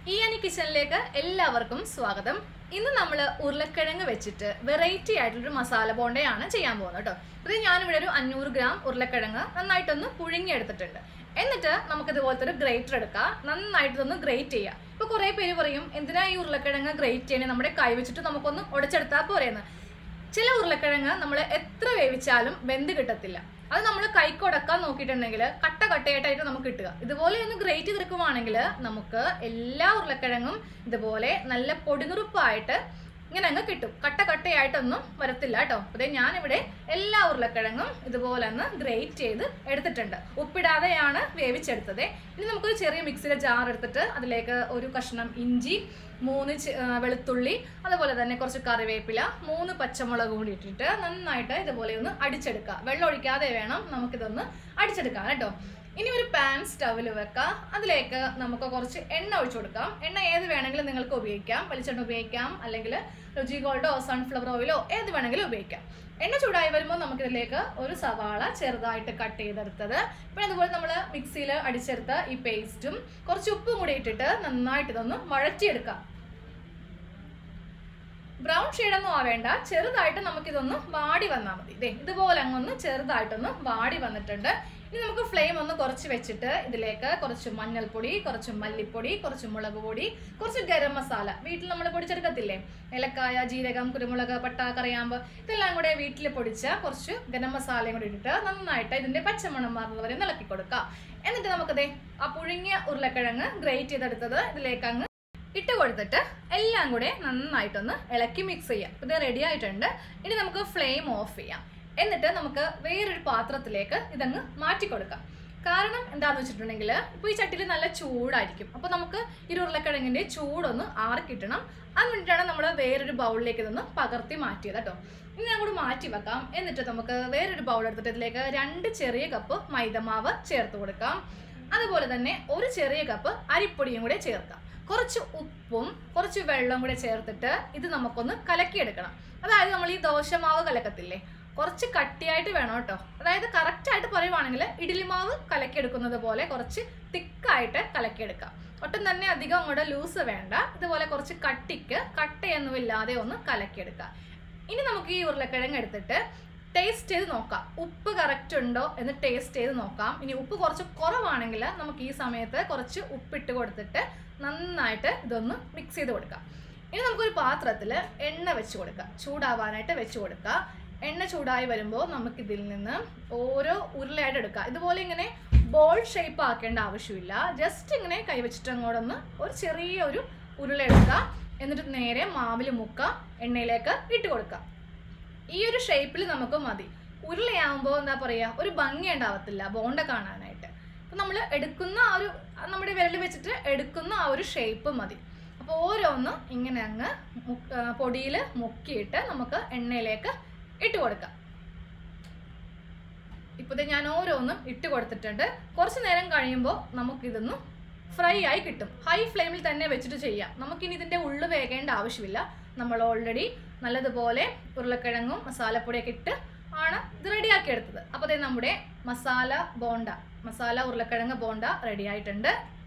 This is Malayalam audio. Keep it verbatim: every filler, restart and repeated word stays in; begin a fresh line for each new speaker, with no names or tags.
ഈയാനി കിച്ചണിലേക്ക് എല്ലാവർക്കും സ്വാഗതം. ഇന്ന് നമ്മൾ ഉരുളക്കിഴങ്ങ് വെച്ചിട്ട് വെറൈറ്റി ആയിട്ടുള്ളൊരു മസാല ബോണ്ടയാണ് ചെയ്യാൻ പോകുന്നത് കേട്ടോ. ഇത് ഞാനിവിടെ ഒരു അഞ്ഞൂറ് ഗ്രാം ഉരുളക്കിഴങ്ങ് നന്നായിട്ടൊന്ന് പുഴുങ്ങിയെടുത്തിട്ടുണ്ട്. എന്നിട്ട് നമുക്ക് ഇതുപോലത്തെ ഒരു ഗ്രേറ്റർ എടുക്കാം, നന്നായിട്ടൊന്ന് ഗ്രേറ്റ് ചെയ്യാം. ഇപ്പൊ കുറെ പേര് പറയും എന്തിനാ ഈ ഉരുളക്കിഴങ്ങ് ഗ്രേറ്റ് ചെയ്യണേ, നമ്മുടെ കൈ വെച്ചിട്ട് നമുക്കൊന്ന് ഉടച്ചെടുത്താൽ പോരെയെന്ന്. ചില ഉരുളക്കിഴങ്ങ് നമ്മൾ എത്ര വേവിച്ചാലും വെന്ത് കിട്ടത്തില്ല. അത് നമ്മൾ കൈക്കൊടക്കാൻ നോക്കിയിട്ടുണ്ടെങ്കിൽ കട്ട കട്ടയായിട്ടായിട്ട് നമുക്ക് കിട്ടുക. ഇതുപോലെ ഒന്ന് ഗ്രേറ്റ് ചെയ്തെടുക്കുവാണെങ്കിൽ നമുക്ക് എല്ലാ ഉരുളക്കിഴങ്ങും ഇതുപോലെ നല്ല പൊടിനുറുപ്പായിട്ട് ഇങ്ങനെ അങ്ങ് കിട്ടും. കട്ട കട്ടയായിട്ടൊന്നും വരത്തില്ല കേട്ടോ. അതെ, ഞാനിവിടെ എല്ലാ ഉരുളക്കിഴങ്ങും ഇതുപോലെ ഒന്ന് ഗ്രേറ്റ് ചെയ്ത് എടുത്തിട്ടുണ്ട്. ഉപ്പിടാതെയാണ് വേവിച്ചെടുത്തത്. ഇനി നമുക്കൊരു ചെറിയ മിക്സിയിലെ ജാർ എടുത്തിട്ട് അതിലേക്ക് ഒരു കഷ്ണം ഇഞ്ചി, മൂന്ന് വെളുത്തുള്ളി, അതുപോലെ തന്നെ കുറച്ച് കറിവേപ്പില, മൂന്ന് പച്ചമുളക് കൂടി ഇട്ടിട്ട് നന്നായിട്ട് ഇതുപോലെ ഒന്ന് അടിച്ചെടുക്കുക. വെള്ളം ഒഴിക്കാതെ വേണം നമുക്കിതൊന്ന് അടിച്ചെടുക്കാം കേട്ടോ. ഇനി ഒരു പാൻ സ്റ്റവിൽ വെക്കാം. അതിലേക്ക് നമുക്ക് കുറച്ച് എണ്ണ ഒഴിച്ചു കൊടുക്കാം. എണ്ണ ഏത് വേണമെങ്കിലും നിങ്ങൾക്ക് ഉപയോഗിക്കാം. വെളിച്ചെണ്ണ ഉപയോഗിക്കാം, അല്ലെങ്കിൽ രുചി ഗോൾഡോ സൺഫ്ലവർ ഓയിലോ ഏത് വേണമെങ്കിലും ഉപയോഗിക്കാം. എണ്ണ ചൂടായി വരുമ്പോൾ നമുക്കിതിലേക്ക് ഒരു സവാള ചെറുതായിട്ട് കട്ട് ചെയ്തെടുത്തത്, പിന്നെ അതുപോലെ നമ്മൾ മിക്സിയിൽ അടിച്ചെടുത്ത ഈ പേസ്റ്റും കുറച്ച് ഉപ്പും കൂടി ഇട്ടിട്ട് നന്നായിട്ട് ഇതൊന്ന് വഴറ്റിയെടുക്കാം. ബ്രൗൺ ഷെയ്ഡൊന്നും ആവേണ്ട, ചെറുതായിട്ട് നമുക്കിതൊന്ന് വാടി വന്നാൽ മതി. ഇതേ ഇതുപോലെ അങ്ങൊന്ന് ചെറുതായിട്ടൊന്ന് വാടി വന്നിട്ടുണ്ട്. ഇനി നമുക്ക് ഫ്ലെയിം ഒന്ന് കുറച്ച് വെച്ചിട്ട് ഇതിലേക്ക് കുറച്ച് മഞ്ഞൾപ്പൊടി, കുറച്ച് മല്ലിപ്പൊടി, കുറച്ച് മുളക് പൊടി, കുറച്ച് ഗരം മസാല, വീട്ടിൽ നമ്മൾ പൊടിച്ചെടുക്കത്തില്ലേ, ഏലക്കായ, ജീരകം, കുരുമുളക്, പട്ട, കറിയാമ്പ്, ഇതെല്ലാം കൂടെ വീട്ടിൽ പൊടിച്ച കുറച്ച് ഗരം മസാലയും കൂടി ഇട്ടിട്ട് നന്നായിട്ട് ഇതിന്റെ പച്ചമണം മാറുന്നവരെ ഇളക്കി കൊടുക്കാം. എന്നിട്ട് നമുക്കതേ ആ പുഴുങ്ങിയ ഉരുളക്കിഴങ്ങ് ഗ്രേറ്റ് ചെയ്തെടുത്തത് ഇതിലേക്ക് അങ്ങ് ഇട്ട് കൊടുത്തിട്ട് എല്ലാം കൂടെ നന്നായിട്ടൊന്ന് ഇളക്കി മിക്സ് ചെയ്യാം. ഇത് റെഡി ആയിട്ടുണ്ട്. ഇനി നമുക്ക് ഫ്ലെയിം ഓഫ് ചെയ്യാം. എന്നിട്ട് നമുക്ക് വേറൊരു പാത്രത്തിലേക്ക് ഇതങ്ങ് മാറ്റി കൊടുക്കാം. കാരണം എന്താണെന്ന് വെച്ചിട്ടുണ്ടെങ്കിൽ ഇപ്പോൾ ഈ ചട്ടിയിൽ നല്ല ചൂടായിരിക്കും. അപ്പോൾ നമുക്ക് ഈ ഉരുളക്കിഴങ്ങിൻ്റെ ചൂടൊന്ന് ആറി കിട്ടണം. അത് വേണ്ടിയിട്ടാണ് നമ്മൾ വേറൊരു ബൗളിലേക്ക് ഇതൊന്ന് പകർത്തി മാറ്റിയത് കേട്ടോ. ഇനി ഞാൻ കൂടി മാറ്റി വെക്കാം. എന്നിട്ട് നമുക്ക് വേറൊരു ബൗൾ എടുത്തിട്ട് ഇതിലേക്ക് രണ്ട് ചെറിയ കപ്പ് മൈദമാവ് ചേർത്ത് കൊടുക്കാം. അതുപോലെ തന്നെ ഒരു ചെറിയ കപ്പ് അരിപ്പൊടിയും കൂടെ ചേർക്കാം. കുറച്ച് ഉപ്പും കുറച്ച് വെള്ളവും കൂടെ ചേർത്തിട്ട് ഇത് നമുക്കൊന്ന് കലക്കിയെടുക്കണം. അതായത് നമ്മൾ ഈ ദോശമാവ് കലക്കത്തില്ലേ, കുറച്ച് കട്ടിയായിട്ട് വേണം കേട്ടോ. അതായത് കറക്റ്റായിട്ട് പറയുവാണെങ്കിൽ ഇഡ്ഡലിമാവ് കലക്കിയെടുക്കുന്നത് പോലെ കുറച്ച് തിക്കായിട്ട് കലക്കിയെടുക്കാം. ഒട്ടും തന്നെ അധികം അങ്ങോട്ട് ലൂസ് വേണ്ട. ഇതുപോലെ കുറച്ച് കട്ടിക്ക് കട്ടയൊന്നും ഇല്ലാതെ ഒന്ന് കലക്കിയെടുക്കാം. ഇനി നമുക്ക് ഈ ഉരുളക്കിഴങ്ങ് എടുത്തിട്ട് ടേസ്റ്റ് ചെയ്ത് നോക്കാം, ഉപ്പ് കറക്റ്റ് ഉണ്ടോ എന്ന് ടേസ്റ്റ് ചെയ്ത് നോക്കാം. ഇനി ഉപ്പ് കുറച്ച് കുറവാണെങ്കിൽ നമുക്ക് ഈ സമയത്ത് കുറച്ച് ഉപ്പിട്ട് കൊടുത്തിട്ട് നന്നായിട്ട് ഇതൊന്ന് മിക്സ് ചെയ്ത് കൊടുക്കാം. ഇനി നമുക്കൊരു പാത്രത്തിൽ എണ്ണ വെച്ച് കൊടുക്കാം, ചൂടാവാനായിട്ട് വെച്ച് കൊടുക്കുക. എണ്ണ ചൂടായി വരുമ്പോൾ നമുക്കിതിൽ നിന്ന് ഓരോ ഉരുളയായിട്ട് എടുക്കാം. ഇതുപോലെ ഇങ്ങനെ ബോൾ ഷേപ്പ് ആക്കേണ്ട ആവശ്യമില്ല. ജസ്റ്റ് ഇങ്ങനെ കൈവച്ചിട്ട് അങ്ങോട്ടൊന്ന് ഒരു ചെറിയ ഒരു ഉരുള എടുക്കുക. എന്നിട്ട് നേരെ മാവിൽ മുക്കുക, എണ്ണയിലേക്ക് ഇട്ട് കൊടുക്കുക. ഈ ഒരു ഷേപ്പിൽ നമുക്ക് മതി. ഉരുളയാകുമ്പോൾ എന്താ പറയുക, ഒരു ഭംഗി ഉണ്ടാവത്തില്ല ബോണ്ട കാണാനായിട്ട്. അപ്പം നമ്മൾ എടുക്കുന്ന ആ ഒരു നമ്മുടെ വിരൽ വെച്ചിട്ട് എടുക്കുന്ന ആ ഒരു ഷേപ്പ് മതി. അപ്പോൾ ഓരോന്നും ഇങ്ങനെ അങ്ങ് പൊടിയിൽ മുക്കിയിട്ട് നമുക്ക് എണ്ണയിലേക്ക് ഇട്ട് കൊടുക്കാം. ഇപ്പോഴത്തെ ഞാൻ ഓരോന്നും ഇട്ട് കൊടുത്തിട്ടുണ്ട്. കുറച്ച് നേരം കഴിയുമ്പോൾ നമുക്കിതൊന്ന് ഫ്രൈ ആയി കിട്ടും. ഹൈ ഫ്ലെയിമിൽ തന്നെ വെച്ചിട്ട് ചെയ്യാം. നമുക്കിനി ഇതിൻ്റെ ഉള്ളു വേകേണ്ട ആവശ്യമില്ല. നമ്മൾ ഓൾറെഡി നല്ലതുപോലെ ഉരുളക്കിഴങ്ങും മസാലപ്പൊടിയൊക്കെ ഇട്ട് ആണ് ഇത് റെഡിയാക്കി എടുത്തത്. അപ്പോൾ അതേ നമ്മുടെ മസാല ബോണ്ട, മസാല ഉരുളക്കിഴങ്ങ് ബോണ്ട റെഡി ആയിട്ടുണ്ട്.